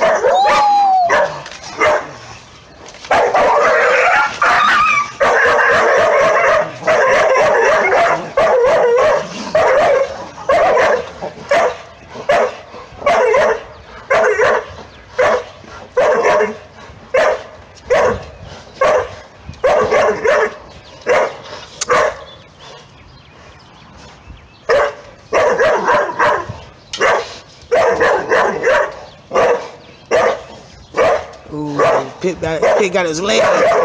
Ooh, pig got his leg.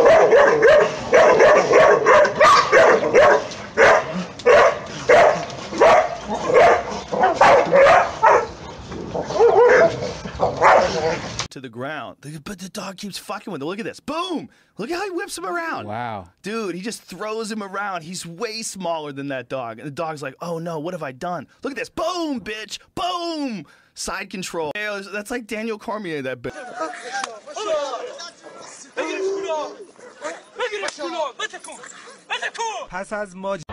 To the ground, but the dog keeps fucking with him. Look at this. Boom! Look at how he whips him around. Wow. Dude, he just throws him around. He's way smaller than that dog. And the dog's like, oh no, what have I done? Look at this. Boom, bitch. Boom! Side control. That's like Daniel Cormier, that bitch. پس از ماجرا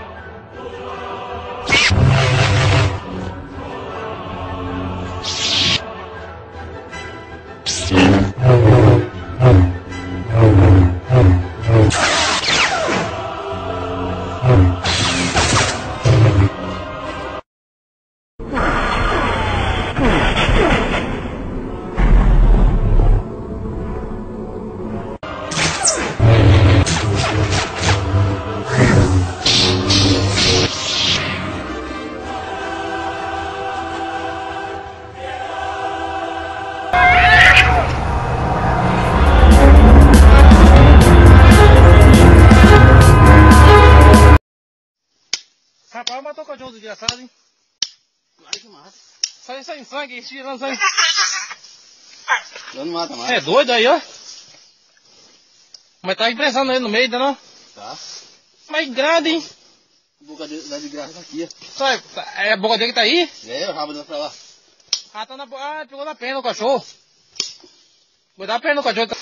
Rapaz, matou o cachorro desgraçado, hein? Claro que mata. Sai sangue, tirando sangue. Não mata mais. É doido aí, ó. Mas tá imprensando ele no meio, ainda não? Tá. Mas grande, hein? A boca dele dá de graça aqui, ó. Sai, é a boca dele que tá aí? É, o rabo dele pra lá. Ah, tá na boca. Ah, pegou na perna o cachorro. Vou dar a perna no cachorro.